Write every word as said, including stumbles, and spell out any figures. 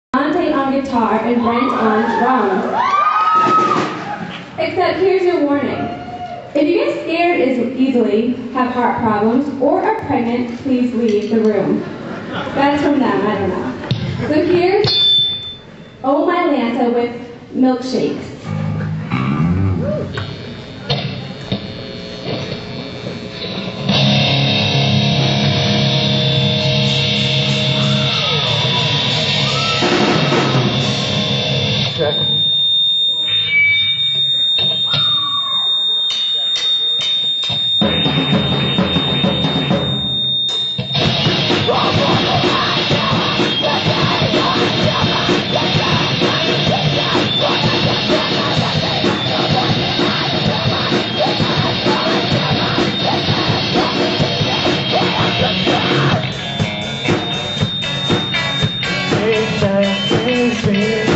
Dante on guitar and Brent on drums. Except here's your warning. If you get scared as easily, have heart problems, or are pregnant, please leave the room. That's from them, I don't know. So here's ohmylantah with milkshakes. Check. Take that,